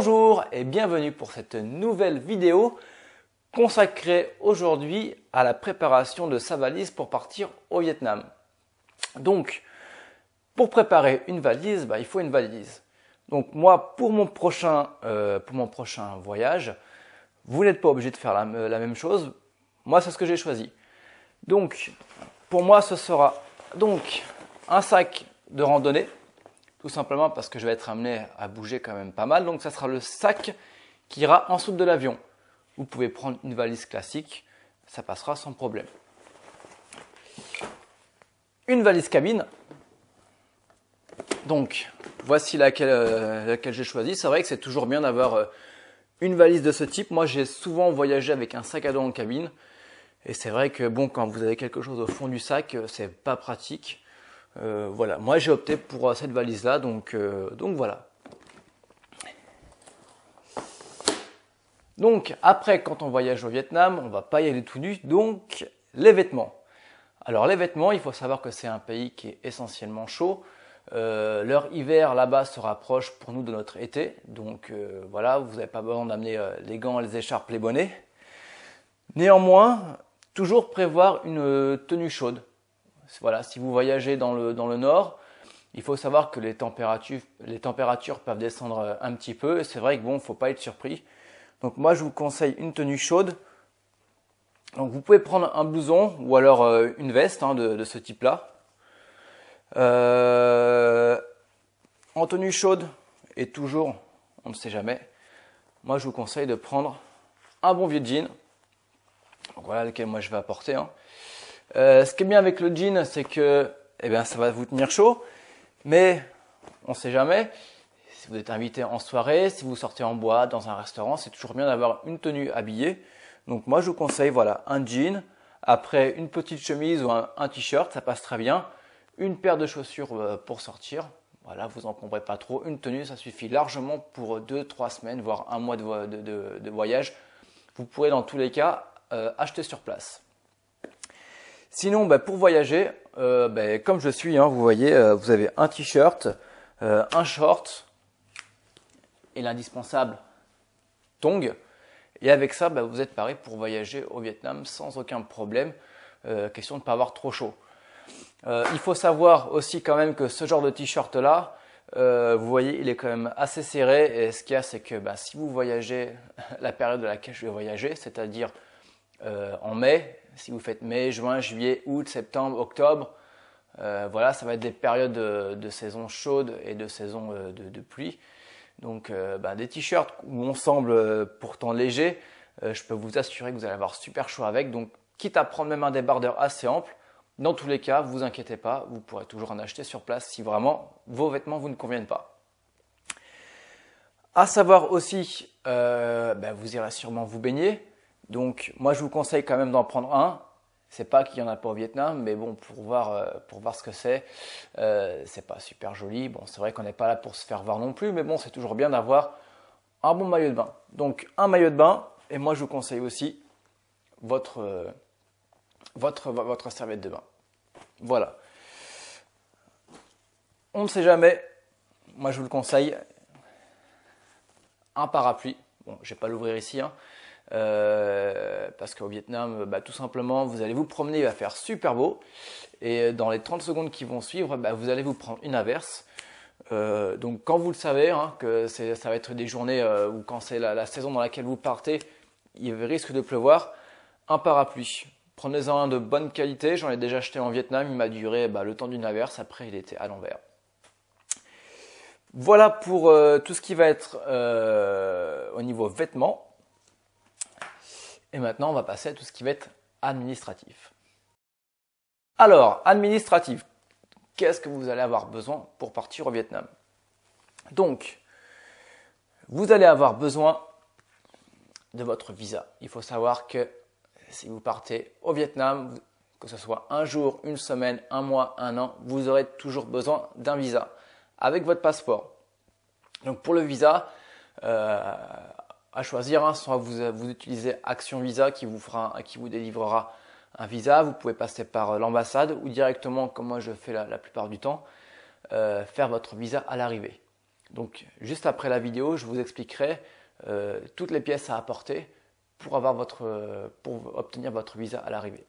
Bonjour et bienvenue pour cette nouvelle vidéo consacrée aujourd'hui à la préparation de sa valise pour partir au Vietnam. Donc, pour préparer une valise, il faut une valise. Donc moi, pour mon prochain voyage, vous n'êtes pas obligé de faire la même chose. Moi, c'est ce que j'ai choisi. Donc, pour moi, ce sera donc un sac de randonnée. Tout simplement parce que je vais être amené à bouger quand même pas mal. Donc ça sera le sac qui ira en dessous de l'avion. Vous pouvez prendre une valise classique, ça passera sans problème. Une valise cabine. Donc voici laquelle j'ai choisi. C'est vrai que c'est toujours bien d'avoir une valise de ce type. Moi j'ai souvent voyagé avec un sac à dos en cabine. Et c'est vrai que bon, quand vous avez quelque chose au fond du sac, c'est pas pratique. Voilà, moi j'ai opté pour cette valise là, donc voilà. Donc après, quand on voyage au Vietnam, on va pas y aller tout nu, donc les vêtements. Alors les vêtements, il faut savoir que c'est un pays qui est essentiellement chaud. Leur hiver là-bas se rapproche pour nous de notre été, donc voilà, vous n'avez pas besoin d'amener les gants, les écharpes, les bonnets. Néanmoins, toujours prévoir une tenue chaude. Voilà, si vous voyagez dans le nord, il faut savoir que les températures peuvent descendre un petit peu. Et c'est vrai que bon, faut pas être surpris. Donc moi, je vous conseille une tenue chaude. Donc vous pouvez prendre un blouson ou alors une veste de ce type-là. En tenue chaude et toujours, on ne sait jamais. Moi, je vous conseille de prendre un bon vieux jean. Donc voilà lequel moi je vais apporter. Ce qui est bien avec le jean, c'est que ça va vous tenir chaud, mais on ne sait jamais. Si vous êtes invité en soirée, si vous sortez en boîte, dans un restaurant, c'est toujours bien d'avoir une tenue habillée. Donc moi je vous conseille voilà, un jean, après une petite chemise ou un t-shirt, ça passe très bien. Une paire de chaussures pour sortir. Voilà, vous encombrez pas trop. Une tenue, ça suffit largement pour 2-3 semaines, voire un mois de voyage. Vous pourrez dans tous les cas acheter sur place. Sinon, pour voyager, comme je suis, vous voyez, vous avez un t-shirt, un short et l'indispensable tong. Et avec ça, vous êtes paré pour voyager au Vietnam sans aucun problème. Question de ne pas avoir trop chaud. Il faut savoir aussi quand même que ce genre de t-shirt là, vous voyez, il est quand même assez serré. Et ce qu'il y a, c'est que si vous voyagez la période de laquelle je vais voyager, c'est-à-dire en mai, si vous faites mai, juin, juillet, août, septembre, octobre, voilà, ça va être des périodes de saison chaude et de saison de pluie. Donc des t-shirts où on semble pourtant léger, je peux vous assurer que vous allez avoir super chaud avec. Donc quitte à prendre même un débardeur assez ample, dans tous les cas, vous inquiétez pas, vous pourrez toujours en acheter sur place si vraiment vos vêtements vous ne conviennent pas. À savoir aussi, vous irez sûrement vous baigner. Donc moi je vous conseille quand même d'en prendre un. C'est pas qu'il y en a pas au Vietnam, mais bon pour voir ce que c'est pas super joli. Bon c'est vrai qu'on n'est pas là pour se faire voir non plus, mais bon c'est toujours bien d'avoir un bon maillot de bain. Donc un maillot de bain et moi je vous conseille aussi votre serviette de bain. Voilà. On ne sait jamais. Moi je vous le conseille. Un parapluie. Bon je vais pas l'ouvrir ici. Parce qu'au Vietnam, tout simplement, vous allez vous promener, il va faire super beau. Et dans les 30 secondes qui vont suivre, vous allez vous prendre une averse. Donc quand vous le savez, que ça va être des journées où quand c'est la saison dans laquelle vous partez, il risque de pleuvoir, un parapluie. Prenez-en un de bonne qualité, j'en ai déjà acheté en Vietnam, il m'a duré le temps d'une averse, après il était à l'envers. Voilà pour tout ce qui va être au niveau vêtements. Et maintenant, on va passer à tout ce qui va être administratif. Alors, administratif, qu'est-ce que vous allez avoir besoin pour partir au Vietnam? Donc, vous allez avoir besoin de votre visa. Il faut savoir que si vous partez au Vietnam, que ce soit un jour, une semaine, un mois, un an, vous aurez toujours besoin d'un visa avec votre passeport. Donc, pour le visa, à choisir, soit vous utilisez Action Visa qui vous délivrera un visa, vous pouvez passer par l'ambassade ou directement, comme moi je fais la plupart du temps, faire votre visa à l'arrivée. Donc juste après la vidéo, je vous expliquerai toutes les pièces à apporter pour obtenir votre visa à l'arrivée.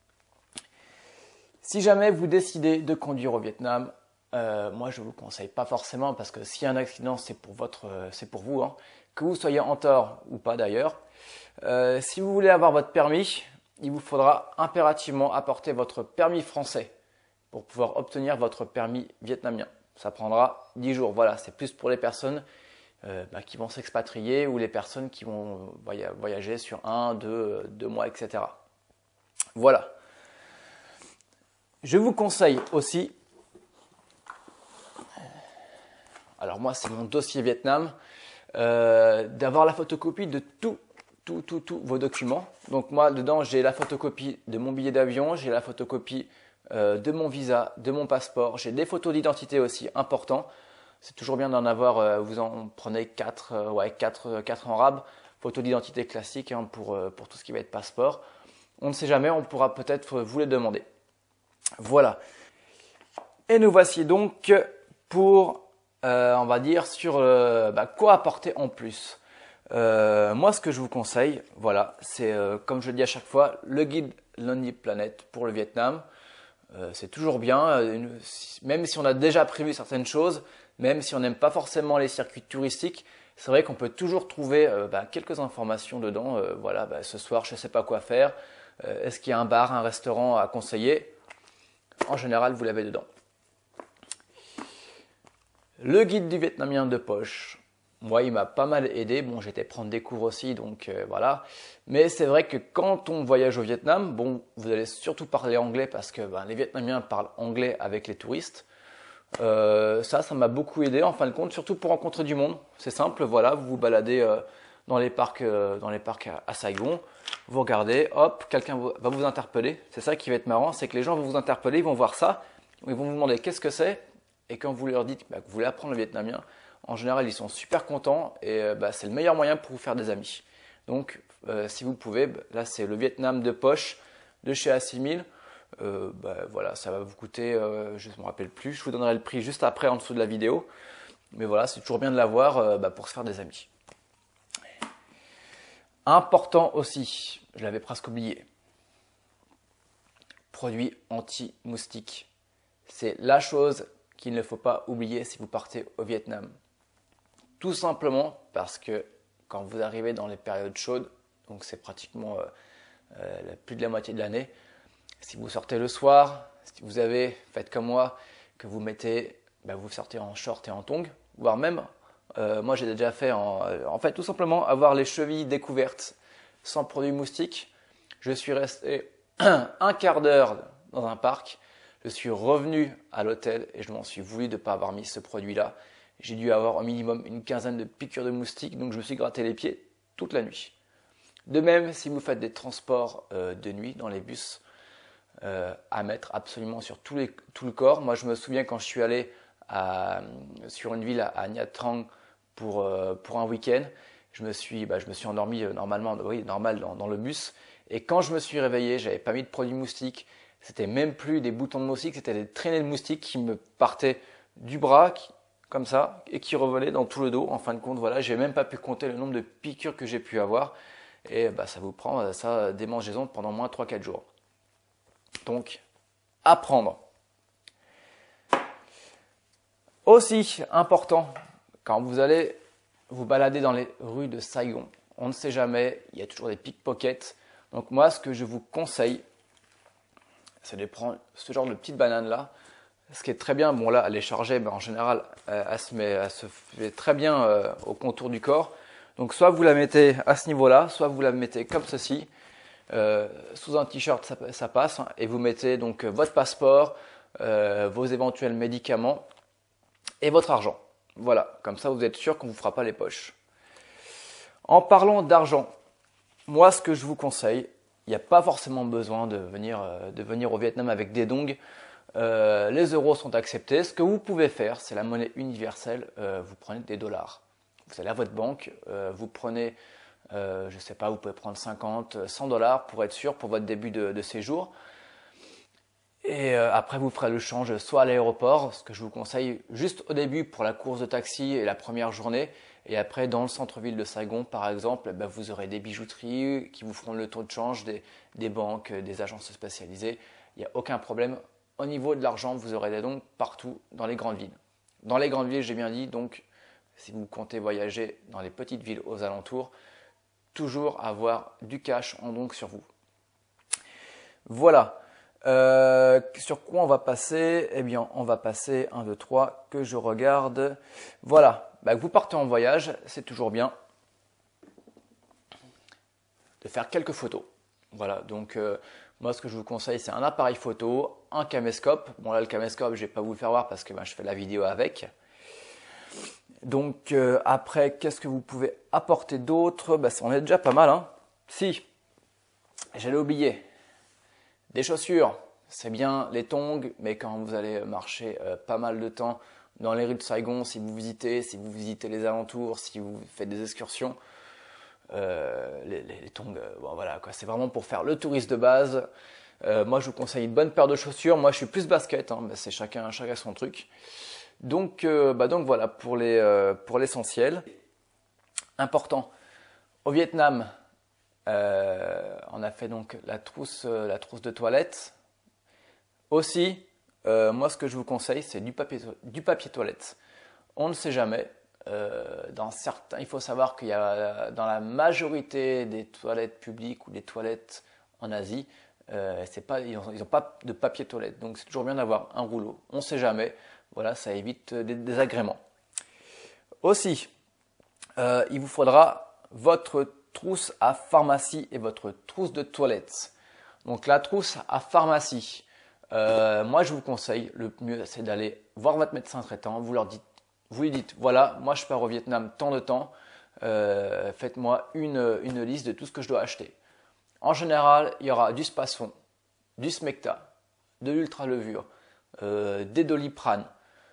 Si jamais vous décidez de conduire au Vietnam, moi je ne vous conseille pas forcément parce que s'il y a un accident, c'est pour vous, hein, que vous soyez en tort ou pas d'ailleurs. Si vous voulez avoir votre permis, il vous faudra impérativement apporter votre permis français pour pouvoir obtenir votre permis vietnamien. Ça prendra 10 jours. Voilà, c'est plus pour les personnes qui vont s'expatrier ou les personnes qui vont voyager sur 1, 2 mois, etc. Voilà. Je vous conseille aussi, alors moi c'est mon dossier Vietnam, d'avoir la photocopie de tous vos documents. Donc moi dedans j'ai la photocopie de mon billet d'avion, j'ai la photocopie de mon visa, de mon passeport, j'ai des photos d'identité aussi importants. C'est toujours bien d'en avoir, vous en prenez 4 en rab, photos d'identité classiques hein, pour tout ce qui va être passeport. On ne sait jamais, on pourra peut-être vous les demander. Voilà. Et nous voici donc pour, on va dire, sur quoi apporter en plus. Moi, ce que je vous conseille, voilà, c'est comme je le dis à chaque fois, le guide Lonely Planet pour le Vietnam. C'est toujours bien, même si on a déjà prévu certaines choses, même si on n'aime pas forcément les circuits touristiques, c'est vrai qu'on peut toujours trouver quelques informations dedans. Voilà, ce soir, je ne sais pas quoi faire. Est-ce qu'il y a un bar, un restaurant à conseiller? En général, vous l'avez dedans. Le guide du vietnamien de poche. Moi, il m'a pas mal aidé. Bon, j'étais prendre des cours aussi, donc voilà. Mais c'est vrai que quand on voyage au Vietnam, bon, vous allez surtout parler anglais parce que les Vietnamiens parlent anglais avec les touristes. Ça m'a beaucoup aidé en fin de compte, surtout pour rencontrer du monde. C'est simple, voilà, vous vous baladez dans les parcs à Saigon, vous regardez, hop, quelqu'un va vous interpeller. C'est ça qui va être marrant, c'est que les gens vont vous interpeller, ils vont voir ça, ils vont vous demander qu'est-ce que c'est, et quand vous leur dites que vous voulez apprendre le vietnamien, en général ils sont super contents et c'est le meilleur moyen pour vous faire des amis. Donc si vous pouvez, là c'est le Vietnam de poche de chez A6000. Voilà, ça va vous coûter, je ne me rappelle plus, je vous donnerai le prix juste après en dessous de la vidéo. Mais voilà, c'est toujours bien de l'avoir pour se faire des amis. Important aussi, je l'avais presque oublié, produit anti-moustique. C'est la chose qu'il ne faut pas oublier si vous partez au Vietnam. Tout simplement parce que quand vous arrivez dans les périodes chaudes, donc c'est pratiquement plus de la moitié de l'année, si vous sortez le soir, si vous faites comme moi, que vous vous sortez en short et en tongs, voire même, moi j'ai déjà fait en fait tout simplement avoir les chevilles découvertes sans produit moustique. Je suis resté un quart d'heure dans un parc, je suis revenu à l'hôtel et je m'en suis voulu de ne pas avoir mis ce produit-là. J'ai dû avoir au minimum une quinzaine de piqûres de moustiques, donc je me suis gratté les pieds toute la nuit. De même, si vous faites des transports de nuit dans les bus, à mettre absolument sur tout le corps. Moi, je me souviens quand je suis allé sur une ville à Nha Trang pour un week-end, je me suis endormi normal dans le bus. Et quand je me suis réveillé, j'avais pas mis de produit moustique. C'était même plus des boutons de moustique, c'était des traînées de moustiques qui me partaient du bras, comme ça, et qui revolaient dans tout le dos. En fin de compte, voilà, j'ai même pas pu compter le nombre de piqûres que j'ai pu avoir. Et ça vous prend des démangeaisons pendant au moins 3-4 jours. Donc, apprendre. Aussi important, quand vous allez vous balader dans les rues de Saigon, on ne sait jamais, il y a toujours des pickpockets. Donc moi, ce que je vous conseille, c'est de prendre ce genre de petite banane là. Ce qui est très bien, bon là, elle est chargée, en général, elle se fait très bien au contour du corps. Donc soit vous la mettez à ce niveau-là, soit vous la mettez comme ceci. Sous un t-shirt ça passe hein, et vous mettez donc votre passeport, vos éventuels médicaments et votre argent. Voilà, comme ça vous êtes sûr qu'on ne vous fera pas les poches. En parlant d'argent, moi ce que je vous conseille, il n'y a pas forcément besoin de venir au Vietnam avec des dongs. Les euros sont acceptés. Ce que vous pouvez faire, c'est la monnaie universelle, vous prenez des dollars. Vous allez à votre banque, vous prenez je ne sais pas, vous pouvez prendre 50, 100 dollars pour être sûr pour votre début de séjour. Et après, vous ferez le change soit à l'aéroport, ce que je vous conseille juste au début pour la course de taxi et la première journée. Et après, dans le centre-ville de Saigon, par exemple, ben, vous aurez des bijouteries qui vous feront le taux de change, des banques, des agences spécialisées. Il n'y a aucun problème. Au niveau de l'argent, vous aurez des dons partout dans les grandes villes. Dans les grandes villes, j'ai bien dit, donc si vous comptez voyager dans les petites villes aux alentours, toujours avoir du cash en donc sur vous. Voilà. Sur quoi on va passer? Eh bien, on va passer 1, 2, 3, que je regarde. Voilà. Bah, vous partez en voyage, c'est toujours bien de faire quelques photos. Voilà. Donc, moi, ce que je vous conseille, c'est un appareil photo, un caméscope. Bon, là, le caméscope, je ne vais pas vous le faire voir parce que je fais la vidéo avec. Donc, après, qu'est-ce que vous pouvez apporter d'autre? Bah, ça en est déjà pas mal, hein. Si, j'allais oublier. Des chaussures, c'est bien les tongs, mais quand vous allez marcher pas mal de temps dans les rues de Saigon, si vous visitez les alentours, si vous faites des excursions, les tongs, bon, voilà, quoi, c'est vraiment pour faire le touriste de base. Moi, je vous conseille une bonne paire de chaussures. Moi, je suis plus basket, hein, mais c'est chacun son truc. Donc voilà pour l'essentiel. Important. Au Vietnam, on a fait donc la trousse de toilette. Aussi, moi ce que je vous conseille, c'est du papier toilette. On ne sait jamais. Il faut savoir qu'il y a dans la majorité des toilettes publiques ou des toilettes en Asie, ils n'ont pas de papier toilette. Donc c'est toujours bien d'avoir un rouleau. On ne sait jamais. Voilà, ça évite des désagréments. Aussi, il vous faudra votre trousse à pharmacie et votre trousse de toilette. Donc la trousse à pharmacie, moi je vous conseille, le mieux c'est d'aller voir votre médecin traitant, vous lui dites, voilà, moi je pars au Vietnam tant de temps, faites-moi une liste de tout ce que je dois acheter. En général, il y aura du Spasfon, du Smecta, de l'ultralevure, des Doliprane,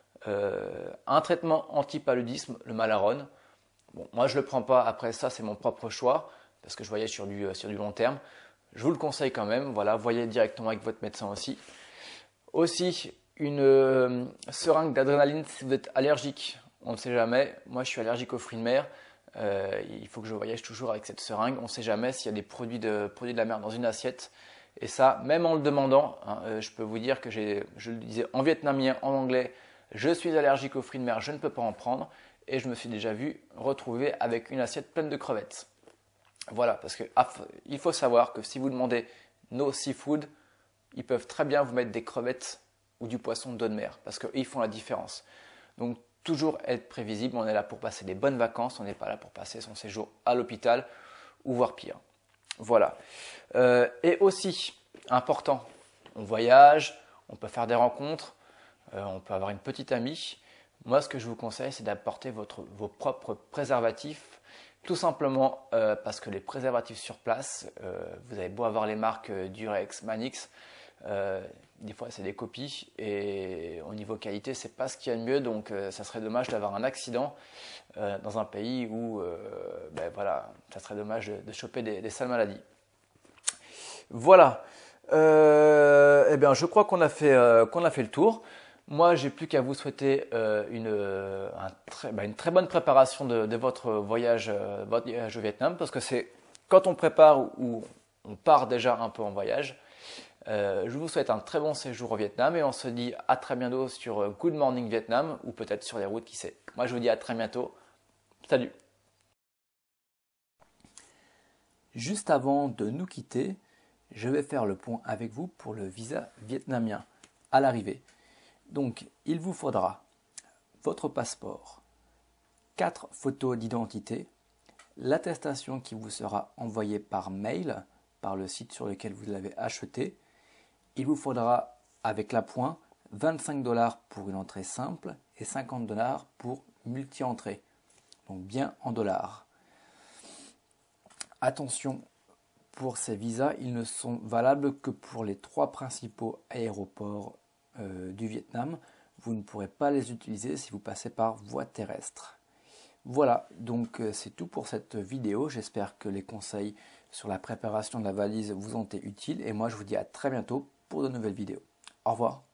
un traitement anti-paludisme, le Malarone. Bon, moi je ne le prends pas, après ça c'est mon propre choix, parce que je voyage sur du long terme. Je vous le conseille quand même, voilà, voyez directement avec votre médecin aussi. Aussi, une seringue d'adrénaline si vous êtes allergique, on ne sait jamais. Moi je suis allergique aux fruits de mer, il faut que je voyage toujours avec cette seringue. On ne sait jamais s'il y a des produits de la mer dans une assiette. Et ça, même en le demandant, hein, je peux vous dire que je le disais en vietnamien, en anglais, je suis allergique aux fruits de mer, je ne peux pas en prendre. Et je me suis déjà vu retrouver avec une assiette pleine de crevettes. Voilà, parce qu'il faut savoir que si vous demandez no seafood, ils peuvent très bien vous mettre des crevettes ou du poisson d'eau de mer, parce qu'ils font la différence. Donc toujours être prévisible, on est là pour passer des bonnes vacances, on n'est pas là pour passer son séjour à l'hôpital ou voire pire. Voilà. Et aussi, important, on voyage, on peut faire des rencontres, on peut avoir une petite amie. Moi, ce que je vous conseille, c'est d'apporter vos propres préservatifs, tout simplement parce que les préservatifs sur place, vous avez beau avoir les marques Durex, Manix, des fois c'est des copies et au niveau qualité, c'est pas ce qu'il y a de mieux, donc ça serait dommage d'avoir un accident dans un pays où, voilà, ça serait dommage de choper des sales maladies. Voilà. Eh bien, je crois qu'on a fait le tour. Moi, j'ai plus qu'à vous souhaiter une très bonne préparation de votre voyage au Vietnam, parce que c'est quand on prépare ou on part déjà un peu en voyage. Je vous souhaite un très bon séjour au Vietnam et on se dit à très bientôt sur Good Morning Vietnam ou peut-être sur les routes, qui sait. Moi, je vous dis à très bientôt. Salut! Juste avant de nous quitter, je vais faire le point avec vous pour le visa vietnamien à l'arrivée. Donc, il vous faudra votre passeport, 4 photos d'identité, l'attestation qui vous sera envoyée par mail, par le site sur lequel vous l'avez acheté. Il vous faudra, avec l'appoint, 25 $ pour une entrée simple et 50 $ pour multi-entrée, donc bien en dollars. Attention, pour ces visas, ils ne sont valables que pour les 3 principaux aéroports du Vietnam. Vous ne pourrez pas les utiliser si vous passez par voie terrestre. Voilà, donc c'est tout pour cette vidéo. J'espère que les conseils sur la préparation de la valise vous ont été utiles et moi je vous dis à très bientôt pour de nouvelles vidéos. Au revoir.